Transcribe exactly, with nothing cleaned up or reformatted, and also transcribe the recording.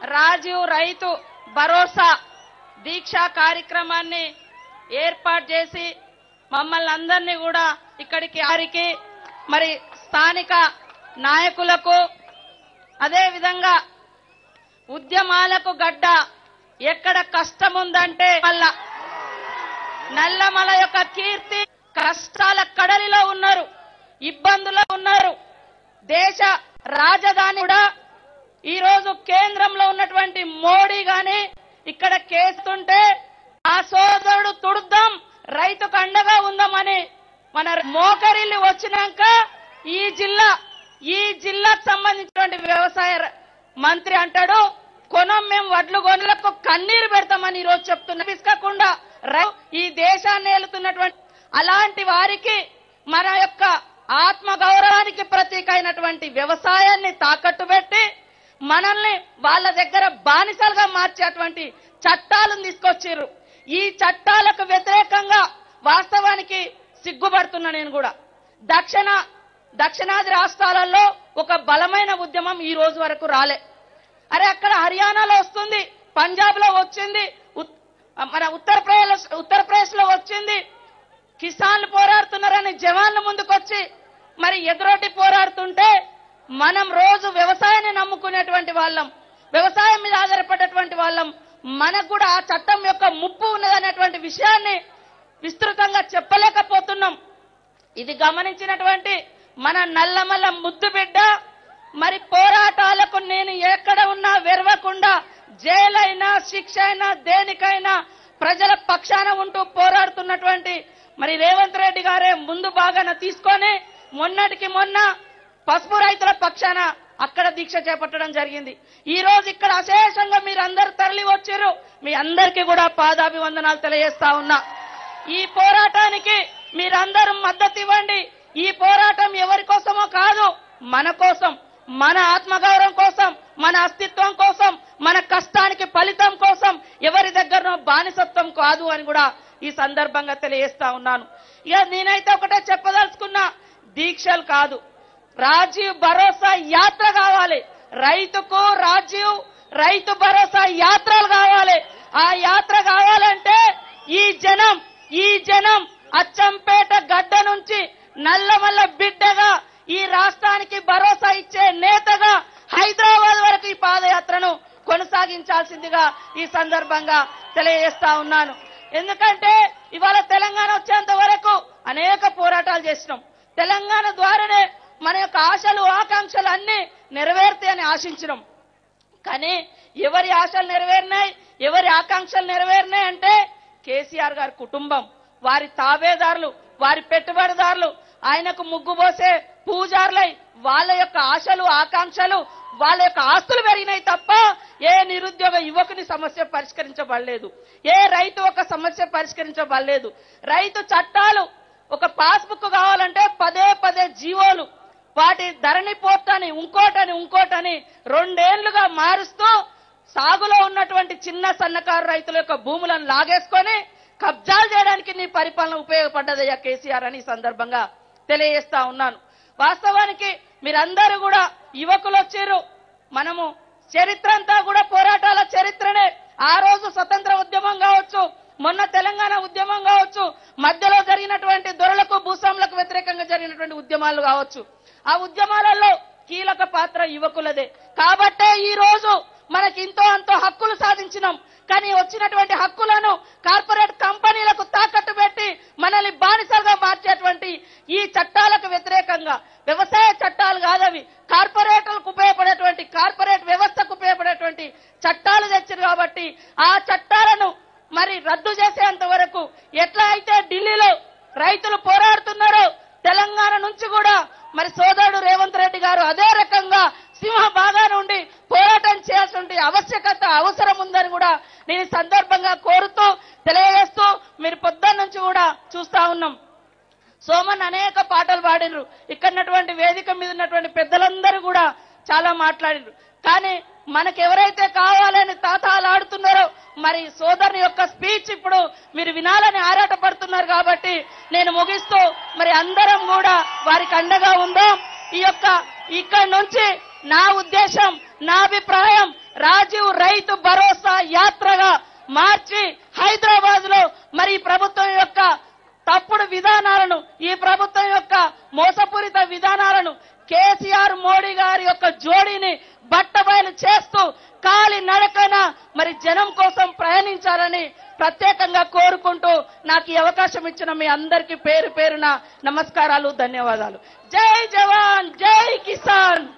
రాజీవ్ రైతు భరోసా దీక్షా కార్యక్రమాన్ని ఏర్పాటు చేసి మమ్మల్ని అందరినీ కూడా ఇక్కడికి ఆరికి మరి స్థానిక నాయకులకు అదే విధంగా ఉద్యమాలకు గడ్డ ఎక్కడ కష్టం ఉందంటే వల్ల నల్లమల యొక్క కీర్తి కష్టాల కడలిలో ఉన్నారు, ఇబ్బందుల్లో ఉన్నారు. దేశ రాజధాని కూడా ఈ రోజు కేంద్రంలో ఉన్నటువంటి మోడీ గాని ఇక్కడ కేస్తుంటే ఆ సోదరుడు తుడుద్దాం, రైతుకు అండగా ఉందామని మన మోకరిల్లి వచ్చినాక ఈ జిల్లా ఈ జిల్లాకు సంబంధించినటువంటి వ్యవసాయ మంత్రి అంటాడు కొనం మేము వడ్లు గొన్నులకు కన్నీరు పెడతామని ఈ రోజు చెప్తున్నా. పిసుకకుండా ఈ దేశాన్ని ఏలుతున్నటువంటి అలాంటి వారికి మన యొక్క ఆత్మ గౌరవానికి ప్రతీక అయినటువంటి వ్యవసాయాన్ని తాకట్టు పెట్టి మనల్ని వాళ్ళ దగ్గర బానిసలుగా మార్చేటువంటి చట్టాలను తీసుకొచ్చారు. ఈ చట్టాలకు వ్యతిరేకంగా వాస్తవానికి సిగ్గుపడుతున్నా నేను కూడా. దక్షిణ దక్షిణాది రాష్ట్రాలలో ఒక బలమైన ఉద్యమం ఈ రోజు వరకు రాలే. అరే అక్కడ హర్యానాలో వస్తుంది, పంజాబ్ లో వచ్చింది, మన ఉత్తరప్రదేశ్ ఉత్తరప్రదేశ్ లో వచ్చింది. కిసాన్లు పోరాడుతున్నారని జవాన్లు ముందుకొచ్చి మరి ఎదురొడ్డి పోరాడుతుంటే మనం రోజు వ్యవసాయాన్ని నమ్ముకునేటువంటి వాళ్ళం, వ్యవసాయం మీద ఆధారపడేటువంటి వాళ్ళం, మనకు కూడా ఆ చట్టం యొక్క ముప్పు ఉన్నదనేటువంటి విషయాన్ని విస్తృతంగా చెప్పలేకపోతున్నాం. ఇది గమనించినటువంటి మన నల్లమల్ల ముద్దు బిడ్డ మరి పోరాటాలకు నేను ఎక్కడ ఉన్నా వెరవకుండా జైలైనా శిక్ష అయినా దేనికైనా ప్రజల పక్షాన ఉంటూ పోరాడుతున్నటువంటి మరి రేవంత్ రెడ్డి గారే ముందు బాగాన తీసుకొని మొన్నటికి మొన్న పసుపు రైతుల పక్షాన అక్కడ దీక్ష చేపట్టడం జరిగింది. ఈ రోజు ఇక్కడ అశేషంగా మీరందరూ తరలి వచ్చారు. మీ అందరికీ కూడా పాదాభివందనాలు తెలియజేస్తా ఉన్నా. ఈ పోరాటానికి మీరందరూ మద్దతు ఇవ్వండి. ఈ పోరాటం ఎవరి కోసమో కాదు, మన కోసం, మన ఆత్మగౌరవం కోసం, మన అస్తిత్వం కోసం, మన కష్టానికి ఫలితం కోసం, ఎవరి దగ్గరనో బానిసత్వం కాదు అని కూడా ఈ సందర్భంగా తెలియజేస్తా ఉన్నాను. ఇక నేనైతే ఒకటే చెప్పదలుచుకున్నా, దీక్షలు కాదు, రాజీవ్ భరోసా యాత్ర కావాలి. రైతుకు రాజీవ్ రైతు భరోసా యాత్రలు కావాలి. ఆ యాత్ర కావాలంటే ఈ జనం ఈ జనం అచ్చంపేట గడ్డ నుంచి నల్లమల్ల బిడ్డగా ఈ రాష్ట్రానికి భరోసా ఇచ్చే నేతగా హైదరాబాద్ వరకు ఈ పాదయాత్రను కొనసాగించాల్సిందిగా ఈ సందర్భంగా తెలియజేస్తా ఉన్నాను. ఎందుకంటే ఇవాళ తెలంగాణ వచ్చేంత వరకు అనేక పోరాటాలు చేసినాం. తెలంగాణ ద్వారానే మన యొక్క ఆశలు ఆకాంక్షలు అన్ని నెరవేరుతాయని ఆశించినాం. కానీ ఎవరి ఆశలు నెరవేరినాయి, ఎవరి ఆకాంక్షలు నెరవేరినాయి అంటే కేసీఆర్ గారి కుటుంబం, వారి తాబేదారులు, వారి పెట్టుబడిదారులు, ఆయనకు ముగ్గు పోసే పూజారులై వాళ్ళ యొక్క ఆశలు ఆకాంక్షలు వాళ్ళ యొక్క ఆస్తులు పెరిగినాయి తప్ప ఏ నిరుద్యోగ యువకుని సమస్య పరిష్కరించబడలేదు, ఏ రైతు ఒక సమస్య పరిష్కరించబడలేదు. రైతు చట్టాలు ఒక పాస్బుక్ కావాలంటే పదే పదే జీవోలు, వాటి ధరణి పోర్టని ఇంకోటని ఇంకోటని రెండేళ్లుగా మారుస్తూ సాగులో ఉన్నటువంటి చిన్న సన్నకారు రైతుల యొక్క భూములను లాగేసుకొని కబ్జాలు చేయడానికి నీ పరిపాలన ఉపయోగపడ్డదయ్యా కేసీఆర్ అని సందర్భంగా తెలియజేస్తా ఉన్నాను. వాస్తవానికి మీరందరూ కూడా యువకులు వచ్చారు. మనము చరిత్ర అంతా కూడా పోరాటాల చరిత్రనే. ఆ రోజు స్వతంత్ర ఉద్యమం కావచ్చు, మొన్న తెలంగాణ ఉద్యమం కావచ్చు, మధ్యలో జరిగినటువంటి దొరలకు భూస్వాములకు వ్యతిరేకంగా జరిగినటువంటి ఉద్యమాలు కావచ్చు, ఆ ఉద్యమాలలో కీలక పాత్ర యువకులదే. కాబట్టే ఈ రోజు మనకి ఇంతో అంతో హక్కులు సాధించినాం. కానీ వచ్చినటువంటి హక్కులను కార్పొరేట్ కంపెనీలకు తాకట్టు పెట్టి మనల్ని బానిసలుగా మార్చేటువంటి ఈ చట్టాలకు వ్యతిరేకంగా, వ్యవసాయ చట్టాలు కాదవి, కార్పొరేట్లకు ఉపయోగపడేటువంటి కార్పొరేట్ వ్యవస్థకు ఉపయోగపడేటువంటి చట్టాలు తెచ్చారు. కాబట్టి ఆ చట్టాలను మరి రద్దు చేసేంత వరకు ఎట్లా అయితే ఢిల్లీలో రైతులు పోరాడుతున్నారో తెలంగాణ నుంచి కూడా మరి సోదరుడు రేవంత్ రెడ్డి గారు అదే రకంగా సింహ బాగా నుండి పోరాటం చేయాల్సిన ఆవశ్యకత అవసరం ఉందని కూడా నేను సందర్భంగా కోరుతూ తెలియజేస్తూ, మీరు పొద్దున్న నుంచి కూడా చూస్తా ఉన్నాం, సోమన్ అనేక పాటలు పాడినరు, ఇక్కడ వేదిక మీద ఉన్నటువంటి పెద్దలందరూ కూడా చాలా మాట్లాడినరు. కానీ మనకు ఎవరైతే కావాలని తాతాలు ఆడుతున్నారో మరి సోదరుని యొక్క స్పీచ్ ఇప్పుడు మీరు వినాలని ఆరాటపడుతున్నారు. కాబట్టి నేను ముగిస్తూ మరి అందరం కూడా వారికి అండగా ఉందాం. ఈ యొక్క ఇక్కడ నుంచి నా ఉద్దేశం, నా అభిప్రాయం, రాజీవ్ రైతు భరోసా యాత్రగా మార్చి హైదరాబాద్ లో మరి ఈ ప్రభుత్వం యొక్క తప్పుడు విధానాలను, ఈ ప్రభుత్వం యొక్క మోసపూరిత విధానాలను, కేసీఆర్ మోడీ గారి యొక్క జోడీని బట్టబయలు చేస్తూ కాలి నడకన మరి జనం కోసం ప్రయాణించాలని ప్రత్యేకంగా కోరుకుంటూ నాకు ఈ అవకాశం ఇచ్చిన మీ అందరికీ పేరు పేరున నమస్కారాలు, ధన్యవాదాలు. జై జవాన్, జై కిసాన్.